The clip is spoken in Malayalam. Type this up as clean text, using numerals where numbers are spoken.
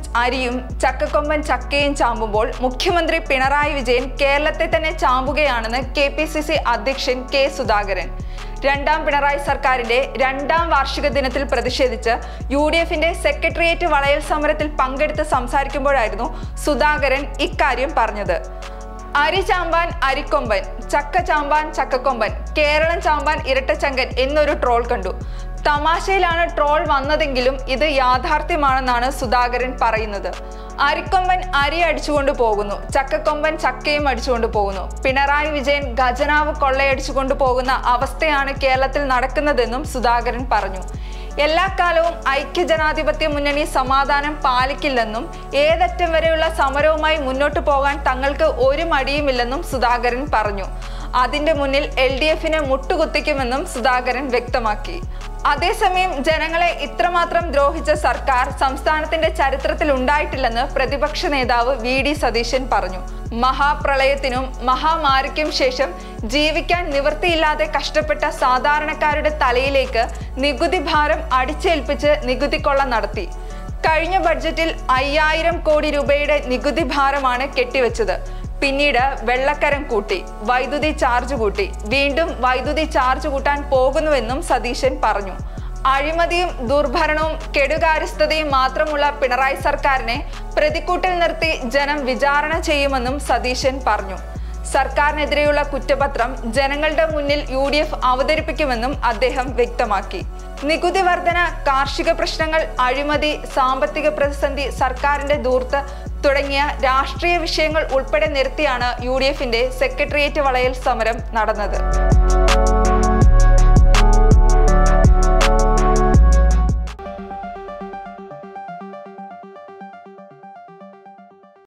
അരിയും ചക്കക്കൊമ്പൻ ചക്കയും ചാമ്പുമ്പോൾ മുഖ്യമന്ത്രി പിണറായി വിജയൻ കേരളത്തെ തന്നെ ചാമ്പുകയാണെന്ന് KPCC അധ്യക്ഷൻ കെ സുധാകരൻ. രണ്ടാം പിണറായി സർക്കാരിന്റെ രണ്ടാം വാർഷിക ദിനത്തിൽ പ്രതിഷേധിച്ച് UDFന്റെ സെക്രട്ടേറിയറ്റ് വളയൽ സമരത്തിൽ പങ്കെടുത്ത് സംസാരിക്കുമ്പോഴായിരുന്നു സുധാകരൻ ഇക്കാര്യം പറഞ്ഞത്. അരി ചാമ്പാൻ അരിക്കൊമ്പൻ, ചക്ക ചാമ്പാൻ ചക്കക്കൊമ്പൻ, കേരളം ചാമ്പാൻ ഇരട്ടച്ചങ്കൻ എന്നൊരു ട്രോൾ കണ്ടു. തമാശയിലാണ് ട്രോൾ വന്നതെങ്കിലും ഇത് യാഥാർത്ഥ്യമാണെന്നാണ് സുധാകരൻ പറയുന്നത്. അരിക്കൊമ്പൻ അരി അടിച്ചുകൊണ്ട് പോകുന്നു, ചക്കക്കൊമ്പൻ ചക്കയും അടിച്ചുകൊണ്ട് പോകുന്നു. പിണറായി വിജയൻ ഖജനാവ് കൊള്ളയടിച്ചുകൊണ്ട് പോകുന്ന അവസ്ഥയാണ് കേരളത്തിൽ നടക്കുന്നതെന്നും സുധാകരൻ പറഞ്ഞു. എല്ലാ കാലവും ഐക്യജനാധിപത്യ മുന്നണി സമാധാനം പാലിക്കില്ലെന്നും ഏതറ്റം വരെയുള്ള സമരവുമായി മുന്നോട്ടു പോകാൻ തങ്ങൾക്ക് ഒരു മടിയുമില്ലെന്നും സുധാകരൻ പറഞ്ഞു. അതിന്റെ മുന്നിൽ LDFന് മുട്ടുകുത്തിക്കുമെന്നും സുധാകരൻ വ്യക്തമാക്കി. അതേസമയം ജനങ്ങളെ ഇത്രമാത്രം ദ്രോഹിച്ച സർക്കാർ സംസ്ഥാനത്തിന്റെ ചരിത്രത്തിൽ ഉണ്ടായിട്ടില്ലെന്ന് പ്രതിപക്ഷ നേതാവ് VD സതീശൻ പറഞ്ഞു. മഹാപ്രളയത്തിനും മഹാമാരിക്കും ശേഷം ജീവിക്കാൻ നിവൃത്തിയില്ലാതെ കഷ്ടപ്പെട്ട സാധാരണക്കാരുടെ തലയിലേക്ക് നികുതി ഭാരം അടിച്ചേൽപ്പിച്ച് നികുതിക്കൊള്ള നടത്തി. കഴിഞ്ഞ ബഡ്ജറ്റിൽ 5000 കോടി രൂപയുടെ നികുതി ഭാരമാണ് കെട്ടിവെച്ചത്. പിന്നീട് വെള്ളക്കരം കൂട്ടി, വൈദ്യുതി ചാർജ് കൂട്ടി, വീണ്ടും വൈദ്യുതി ചാർജ് കൂട്ടാൻ പോകുന്നുവെന്നും സതീശൻ പറഞ്ഞു. അഴിമതിയും ദുർഭരണവും കെടുകാര്യസ്ഥതയും മാത്രമുള്ള പിണറായി സർക്കാരിനെ പ്രതിക്കൂട്ടിൽ നിർത്തി ജനം വിചാരണ ചെയ്യുമെന്നും സതീശൻ പറഞ്ഞു. സർക്കാരിനെതിരെയുള്ള കുറ്റപത്രം ജനങ്ങളുടെ മുന്നിൽ UDF അവതരിപ്പിക്കുമെന്നും അദ്ദേഹം വ്യക്തമാക്കി. നികുതി വർധന, കാർഷിക പ്രശ്നങ്ങൾ, അഴിമതി, സാമ്പത്തിക പ്രതിസന്ധി, സർക്കാരിന്റെ ധൂർത്ത് തുടങ്ങിയ രാഷ്ട്രീയ വിഷയങ്ങൾ ഉൾപ്പെടെ നിർത്തിയാണ് UDFന്റെ സെക്രട്ടേറിയറ്റ് വളയൽ സമരം നടന്നത്.